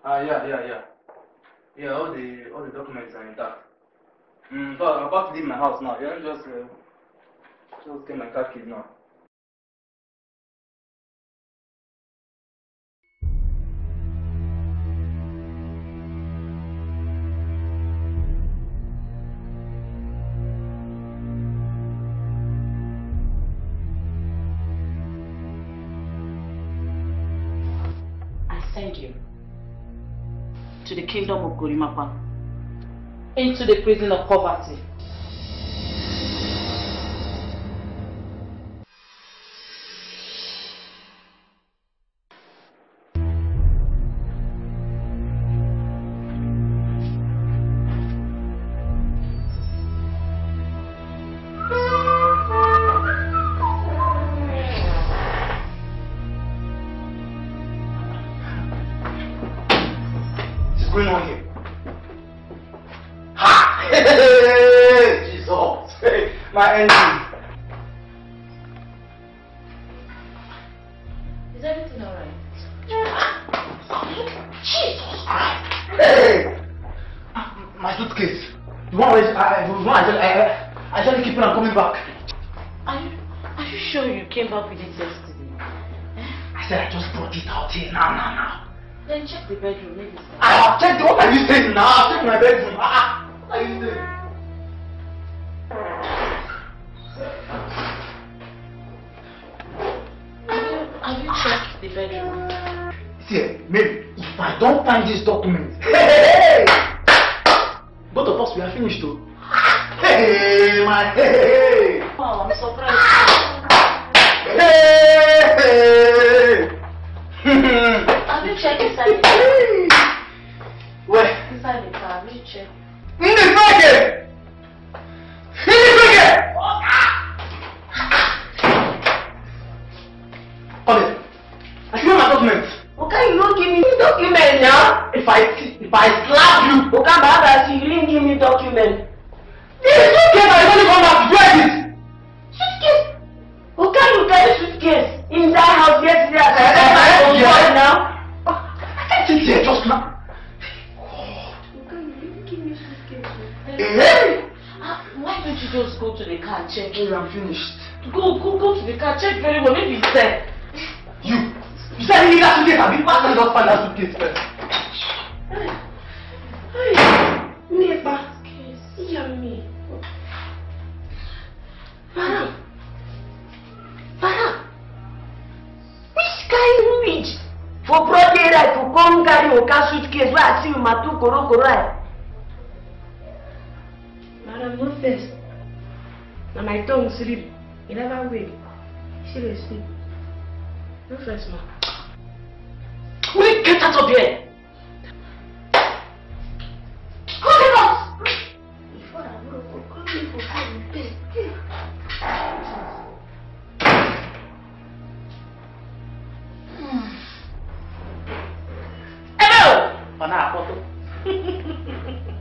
Yeah. Yeah, all the documents are intact. So I'm about to leave my house now. Yeah, just get my car keys now. I send you to the kingdom of Gorimapa, into the prison of poverty. What's going on here? Ha! Hey, Jesus! Hey, my engine! Is everything alright? Jesus Christ! Hey! My suitcase. The one I actually keep on coming back. Are you sure you came back with it yesterday? I said I just brought it out here now. Then check the bedroom, maybe. I have checked. What are you saying now? I've checked my bedroom. What are you saying? Have you checked the bedroom? See, maybe if I don't find this document, hey, both of us we are finished though. Hey, my hey. Oh, I'm surprised. Hey. Have you checked inside the car? Where? Inside the car, have you checked? In the bucket! In the bucket! Honest, I see my documents. Okay, you don't give me document now. If I slap you, Okay, Baba, you didn't give me document. this suitcase I only come back to where is it? Suitcase. Okay, you carry suitcase inside house yesterday. Yeah. Now. I can't sit here just now. Okay, you didn't give me suitcase. Hey! Why don't you just go to the car and check? Hey, I'm finished. Go to the car, check very well, maybe it's there. You said you need that suitcase. I've been passing just find that suitcase first. Neighbor, hear me. Farah, which kind witch for broad daylight to come carry Oka suitcase where I see you matu koro Madam, no first. Now my tongue sleep. You never wake. She will sleep. No first, ma. Will you get out of here? Go get us! Before I go, come here for food. Hello! Pana, photo.